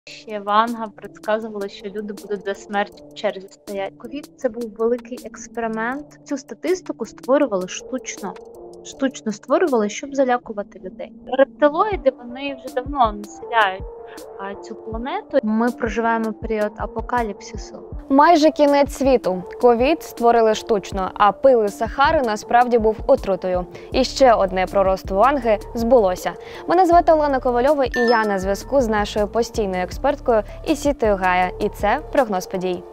Ще Ванга предсказувала, що люди будуть до смерті в черзі стоять. Ковід це був великий експеримент. Цю статистику створювали штучно. Штучно створювали, щоб залякувати людей. Рептилоїди вони вже давно населяють цю планету. Ми проживаємо період апокаліпсису. Майже кінець світу. Ковід створили штучно, а пил із Сахари насправді був отрутою. І ще одне пророцтво Ванги збулося. Мене звати Олена Ковальова, і я на зв'язку з нашою постійною експерткою Ісітою Гая. І це прогноз подій.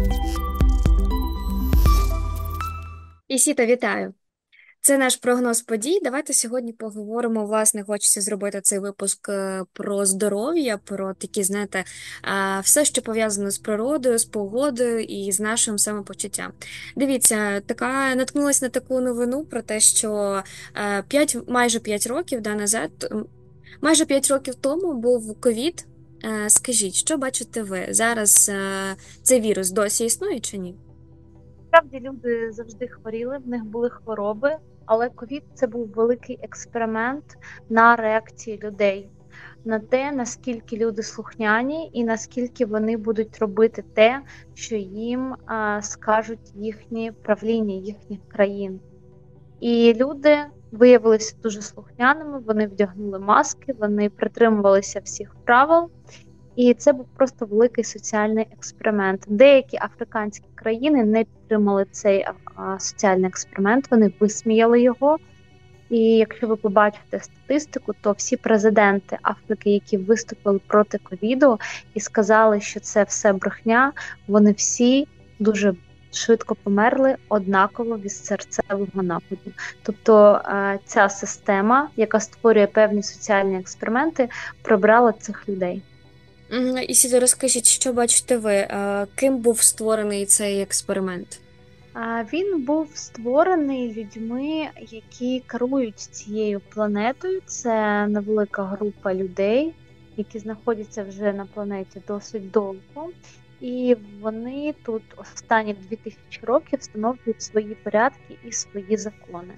Ісіта, вітаю! Це наш прогноз подій. Давайте сьогодні поговоримо, власне, хочеться зробити цей випуск про здоров'я, про такі, знаєте, все, що пов'язано з природою, з погодою і з нашим самопочуттям. Дивіться, наткнулася на таку новину про те, що майже 5 років назад, майже 5 років тому був ковід. Скажіть, що бачите ви? Зараз цей вірус досі існує чи ні? Справді люди завжди хворіли, в них були хвороби, але ковід це був великий експеримент на реакції людей, на те, наскільки люди слухняні і наскільки вони будуть робити те, що їм скажуть їхні правління, їхніх країн. І люди виявилися дуже слухняними, вони вдягнули маски, вони притримувалися всіх правил. І це був просто великий соціальний експеримент. Деякі африканські країни не підтримали цей соціальний експеримент, вони висміяли його. І якщо ви побачите статистику, то всі президенти Африки, які виступили проти ковіду і сказали, що це все брехня, вони всі дуже швидко померли однаково від серцевого нападу. Тобто ця система, яка створює певні соціальні експерименти, пробрала цих людей. Ісіда, розкажіть, що бачите ви? Ким був створений цей експеримент? Він був створений людьми, які керують цією планетою. Це невелика група людей, які знаходяться вже на планеті досить довго. І вони тут останні 2000 років встановлюють свої порядки і свої закони.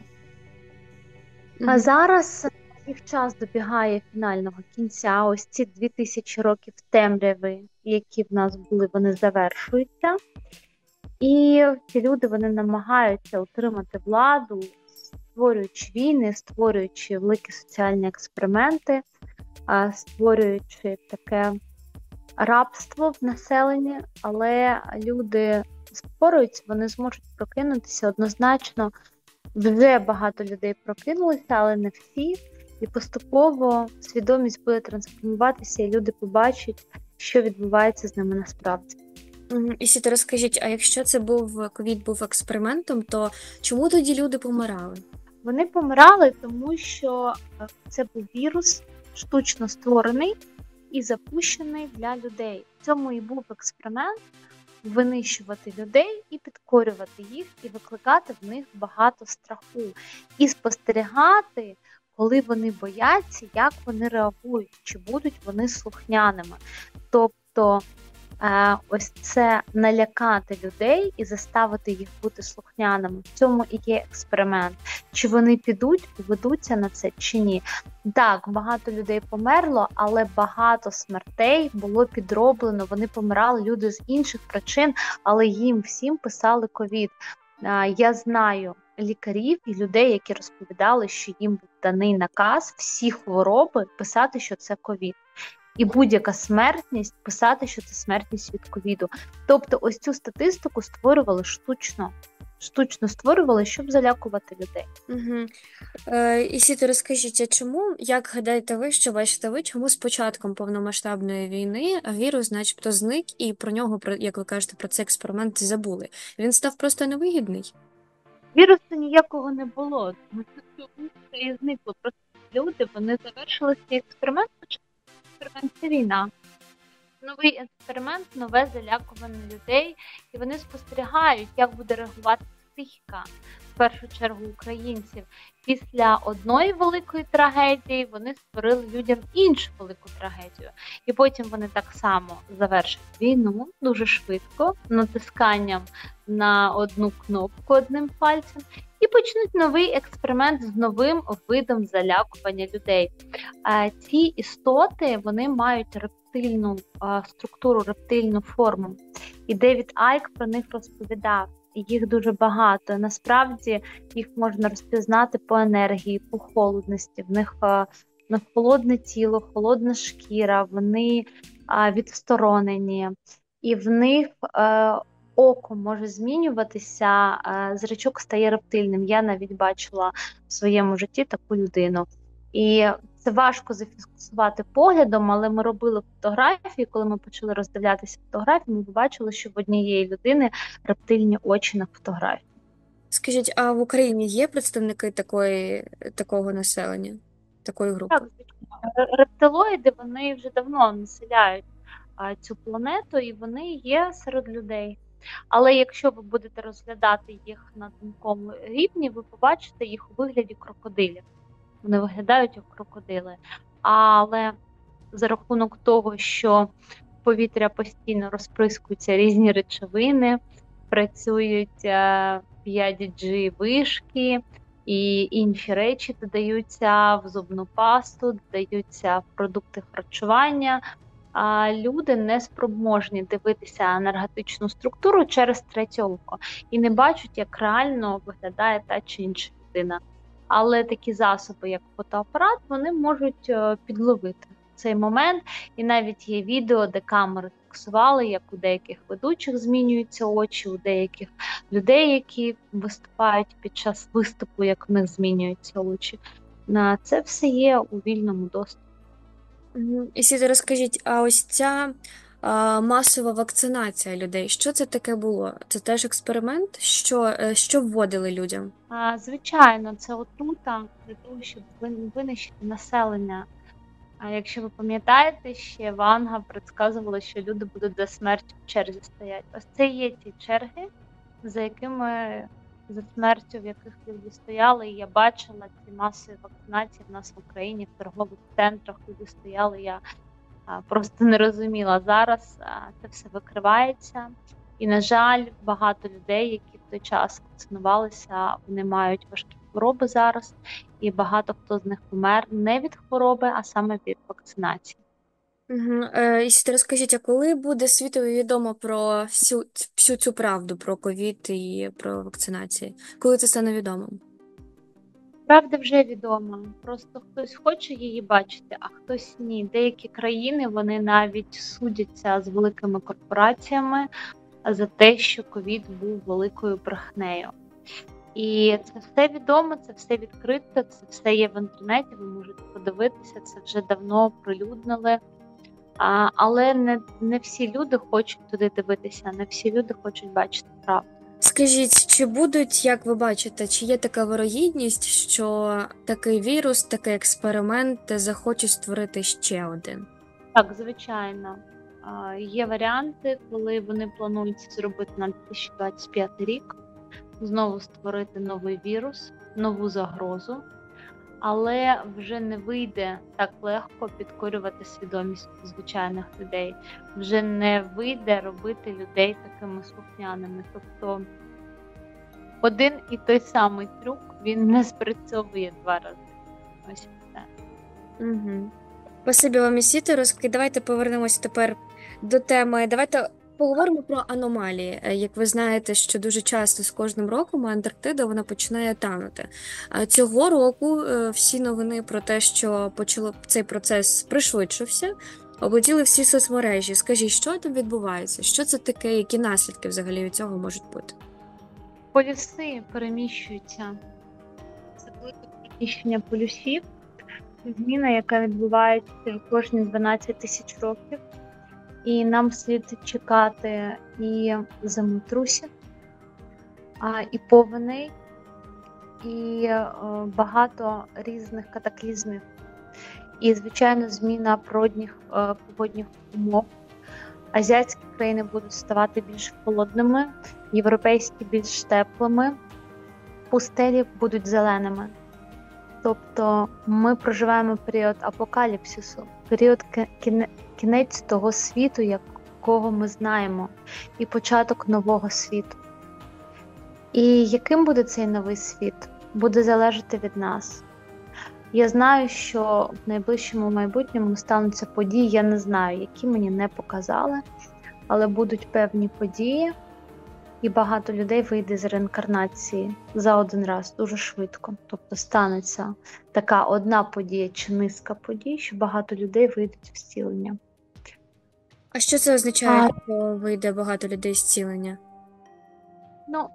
А зараз їх час добігає фінального кінця. Ось ці 2000 років темряви, які в нас були, вони завершуються. І ці люди, вони намагаються утримати владу, створюючи війни, створюючи великі соціальні експерименти, створюючи таке рабство в населенні. Але люди спорюються, вони зможуть прокинутися однозначно. Вже багато людей прокинулися, але не всі. І поступово свідомість буде трансформуватися, і люди побачать, що відбувається з ними насправді. Ісіта, розкажіть, а якщо це ковід був експериментом, то чому тоді люди помирали? Вони помирали, тому що це був вірус, штучно створений і запущений для людей. В цьому і був експеримент – винищувати людей і підкорювати їх, і викликати в них багато страху. І спостерігати, коли вони бояться, як вони реагують, чи будуть вони слухняними. Тобто ось це налякати людей і заставити їх бути слухняними. В цьому і є експеримент. Чи вони підуть, поведуться на це, чи ні. Так, багато людей померло, але багато смертей було підроблено. Вони помирали, люди з інших причин, але їм всім писали ковід. Я знаю лікарів і людей, які розповідали, що їм був даний наказ всі хвороби писати, що це ковід. І будь-яка смертність писати, що це смертність від ковіду. Тобто ось цю статистику створювали штучно. Штучно створювали, щоб залякувати людей. Ісіто, розкажіть, а чому, як гадаєте ви, що бачите ви, чому з початком повномасштабної війни вірус начебто зник і про нього, як ви кажете, про цей експеримент забули? Він став просто невигідний? Вірусу ніякого не було. Це і зникло. Просто люди, вони завершили цей експеримент, це війна. Новий експеримент, нове залякування людей, і вони спостерігають, як буде реагувати психіка, в першу чергу українців. Після одної великої трагедії вони створили людям іншу велику трагедію. І потім вони так само завершать війну дуже швидко, натисканням на одну кнопку одним пальцем, і почнуть новий експеримент з новим видом залякування людей. Ці істоти, вони мають рептильну структуру, рептильну форму. І Девід Айк про них розповідав. І їх дуже багато. Насправді їх можна розпізнати по енергії, по холодності. В них холодне тіло, холодна шкіра, вони відсторонені. І в них око може змінюватися, зрачок стає рептильним. Я навіть бачила в своєму житті таку людину. І це важко зафіксувати поглядом, але ми робили фотографії, коли ми почали роздивлятися фотографії, ми побачили, що в однієї людини рептильні очі на фотографії. Скажіть, а в Україні є представники такого населення, такої групи? Так, звичайно. Рептилоїди, вони вже давно населяють цю планету, і вони є серед людей. Але якщо ви будете розглядати їх на тонкому рівні, ви побачите їх у вигляді крокодилів. Вони виглядають як крокодили. Але за рахунок того, що в повітря постійно розприскуються різні речовини, працюють 5G вишки і інші речі додаються в зубну пасту, додаються в продукти харчування, люди не спроможні дивитися енергетичну структуру через третє око і не бачать, як реально виглядає та чи інша людина. Але такі засоби, як фотоапарат, вони можуть підловити цей момент. І навіть є відео, де камери фіксували, як у деяких ведучих змінюються очі, у деяких людей, які виступають під час виступу, як в них змінюються очі. Це все є у вільному доступі. І Сіто, розкажіть, а ось ця масова вакцинація людей, що це таке було? Це теж експеримент? Що вводили людям? Звичайно, це отрута для того, щоб винищити населення. А якщо ви пам'ятаєте, ще Ванга предсказувала, що люди будуть до смерті в черзі стоять. Ось це є ті черги, за смертю, в яких люди стояли. І я бачила ці масові вакцинації в нас в Україні, в торгових центрах люди стояли. Я просто не розуміла. Зараз це все викривається. І, на жаль, багато людей, які в той час вакцинувалися, вони мають важкі хвороби зараз. І багато хто з них помер не від хвороби, а саме від вакцинації. І Сіто, розкажіть, а коли буде світові відомо про всю цю правду про ковід і про вакцинації? Коли це стане відомо? Правда вже відома, просто хтось хоче її бачити, а хтось ні. Деякі країни, вони навіть судяться з великими корпораціями за те, що ковід був великою брехнею. І це все відомо, це все відкрито, це все є в інтернеті, ви можете подивитися, це вже давно оприлюднили. Але не всі люди хочуть туди дивитися, не всі люди хочуть бачити правду. Скажіть, чи будуть, як ви бачите, чи є така вирогідність, що такий вірус, такий експеримент захочуть створити ще один? Так, звичайно. Є варіанти, коли вони планують це зробити на 2025 рік, знову створити новий вірус, нову загрозу, але вже не вийде так легко підкорювати свідомість звичайних людей, вже не вийде робити людей такими слухняними. Тобто один і той самий трюк, він не спрацьовує 2 рази. Ось це. Спасибі вам, Сіто. Давайте повернемося тепер до теми. Давайте поговоримо про аномалії. Як ви знаєте, що дуже часто з кожним роком Антарктида вона починає танути. Цього року всі новини про те, що цей процес пришвидшився, облетіли всі соцмережі. Скажіть, що там відбувається? Що це таке? Які наслідки взагалі від цього можуть бути? Полюси переміщуються. Це велике переміщення полюсів. Зміна, яка відбувається кожні 12 тисяч років. І нам слід чекати і землетрусів, і повеней, і багато різних катаклізмів. І, звичайно, зміна погодних умов. Азіатські країни будуть ставати більш холодними, європейські більш теплими, пустелі будуть зеленими. Тобто ми проживаємо період апокаліпсису, період кінець того світу, якого ми знаємо, і початок нового світу. І яким буде цей новий світ? Буде залежати від нас. Я знаю, що в найближчому майбутньому стануться події, я не знаю, які мені не показали, але будуть певні події, і багато людей вийде з реінкарнації за один раз дуже швидко. Тобто станеться така одна подія чи низка подій, що багато людей вийдуть в зцілення. А що це означає, А, якщо вийде багато людей з зцілення? ну,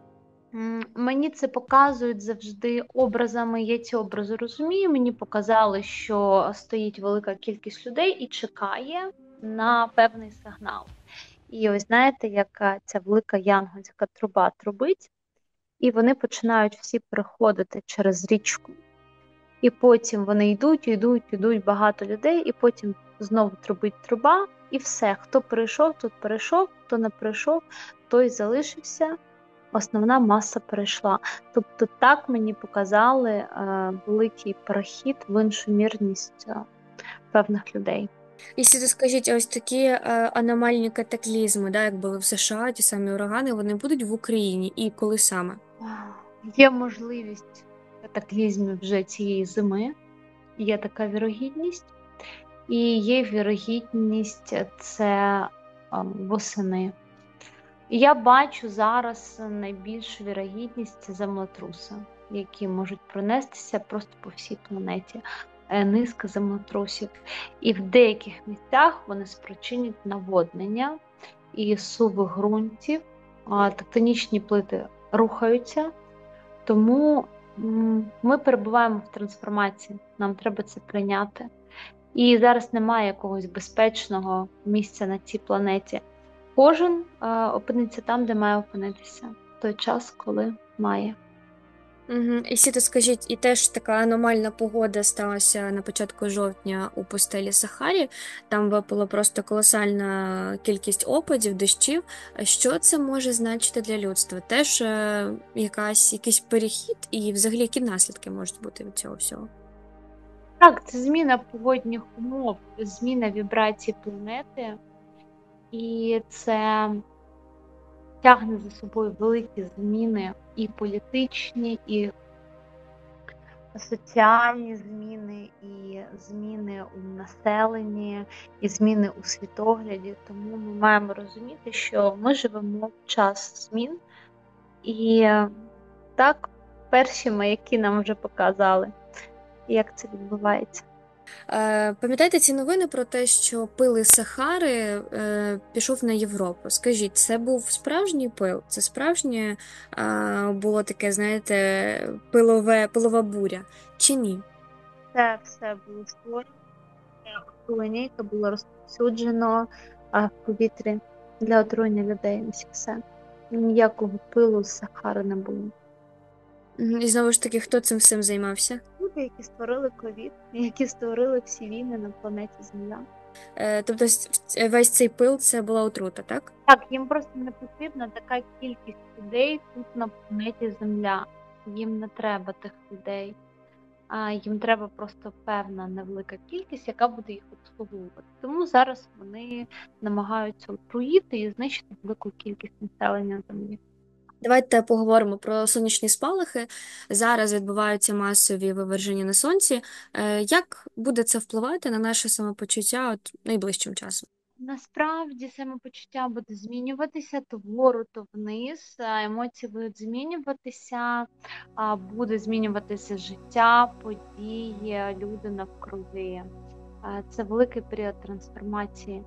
мені це показують завжди образами. Я ці образи розумію. Мені показали, що стоїть велика кількість людей і чекає на певний сигнал. І ось знаєте, яка ця велика янгольська труба трубить, і вони починають всі переходити через річку. І потім вони йдуть багато людей, і потім знову трубить труба, і все. Хто прийшов, тут перейшов, хто не прийшов, той залишився. Основна маса перейшла. Тобто так мені показали великий перехід в іншу мірність певних людей. І сюди скажіть, ось такі аномальні катаклізми, да, як були в США, ті самі урагани, вони будуть в Україні і коли саме? Є можливість катаклізмів вже цієї зими, є така вірогідність, і є вірогідність це восени. Я бачу зараз найбільшу вірогідність це землетруси, які можуть пронестися просто по всій планеті. Низка землетрусів. І в деяких місцях вони спричинять наводнення і суви ґрунтів, тектонічні плити рухаються, тому ми перебуваємо в трансформації, нам треба це прийняти. І зараз немає якогось безпечного місця на цій планеті. Кожен опиниться там, де має опинитися, в той час, коли має. Угу. І сіто скажіть, і теж така аномальна погода сталася на початку жовтня у пустелі Сахарі. Там випала просто колосальна кількість опадів, дощів. Що це може значити для людства? Теж якийсь перехід і взагалі які наслідки можуть бути від цього всього? Так, це зміна погодних умов, зміна вібрацій планети, і це тягне за собою великі зміни і політичні, і соціальні зміни, і зміни у населенні, і зміни у світогляді. Тому ми маємо розуміти, що ми живемо в час змін, і так перші маяки нам вже показали, як це відбувається. Пам'ятаєте ці новини про те, що пил із Сахари пішов на Європу? Скажіть, це був справжній пил? Це справжнє було таке, знаєте, пилова буря? Чи ні? Це все було створено, отруєння, яке було розповсюджено в повітрі для отруєння людей. Ось і все. Ніякого пилу з Сахари не було. І знову ж таки, хто цим всім займався? Люди, які створили ковід, які створили всі війни на планеті Земля. Тобто весь цей пил це була отрута, так? Так, їм просто не потрібна така кількість людей тут на планеті Земля. Їм не треба тих людей. Їм треба просто певна невелика кількість, яка буде їх обслуговувати. Тому зараз вони намагаються отруїти і знищити велику кількість населення Землі. Давайте поговоримо про сонячні спалахи. Зараз відбуваються масові виверження на сонці. Як буде це впливати на наше самопочуття найближчим часом? Насправді самопочуття буде змінюватися то вгору, то вниз. Емоції будуть змінюватися, буде змінюватися життя, події, люди навкруги. Це великий період трансформації.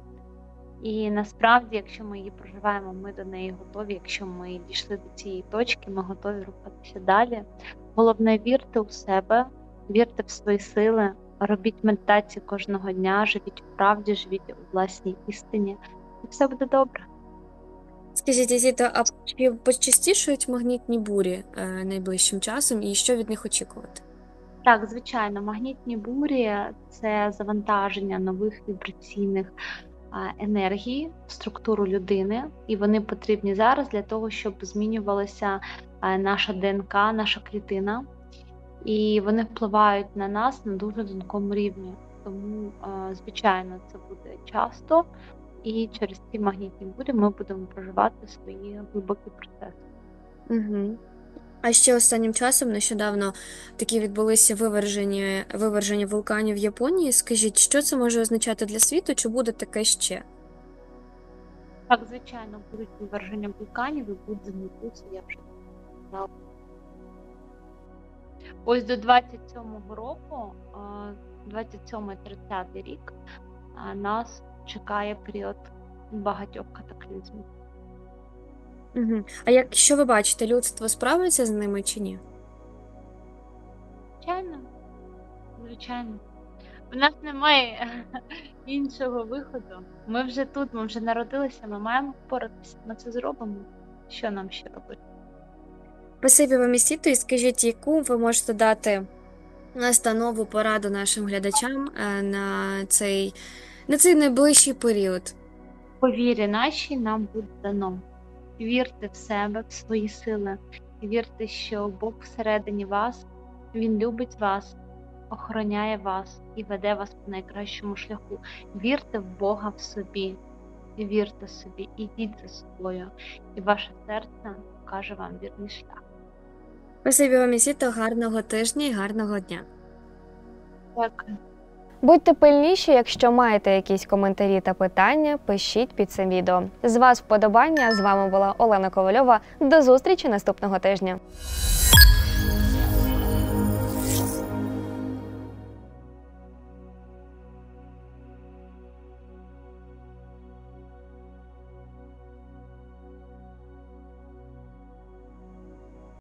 І насправді, якщо ми її проживаємо, ми до неї готові. Якщо ми дійшли до цієї точки, ми готові рухатися далі. Головне, вірте у себе, вірте в свої сили, робіть медитації кожного дня, живіть у правді, живіть у власній істині, і все буде добре. Скажіть, Азіта, а чи почастішують магнітні бурі найближчим часом і що від них очікувати? Так, звичайно, магнітні бурі – це завантаження нових вібраційних енергії в структуру людини, і вони потрібні зараз для того, щоб змінювалася наша ДНК, наша клітина, і вони впливають на нас на дуже тонкому рівні. Тому, звичайно, це буде часто, і через ці магнітні бурі ми будемо проживати свої глибокі процеси. Угу. А ще останнім часом нещодавно такі відбулися виверження вулканів в Японії. Скажіть, що це може означати для світу? Чи буде таке ще? Так, звичайно, будуть виверження вулканів і будуть землетруси, я вже сказала. Ось до 27-го року, 27-30 рік, нас чекає період багатьох катаклізмів. Угу. А якщо ви бачите, людство справиться з ними чи ні? Звичайно, звичайно. У нас немає іншого виходу. Ми вже тут, ми вже народилися, ми маємо впоратися, ми це зробимо. Що нам ще робити? Спасибі вам, Місіто, і скажіть, яку ви можете дати настанову, пораду нашим глядачам на цей найближчий період? По вірі нашій нам буде дано. Вірте в себе, в свої сили. Вірте, що Бог всередині вас, Він любить вас, охороняє вас і веде вас по найкращому шляху. Вірте в Бога в собі. Вірте собі, ідіть за собою, і ваше серце покаже вам вірний шлях. Спасибі вам, Місіто, гарного тижня і гарного дня. Дякую. Будьте пильніші, якщо маєте якісь коментарі та питання, пишіть під цим відео. З вас вподобання, з вами була Олена Ковальова. До зустрічі наступного тижня.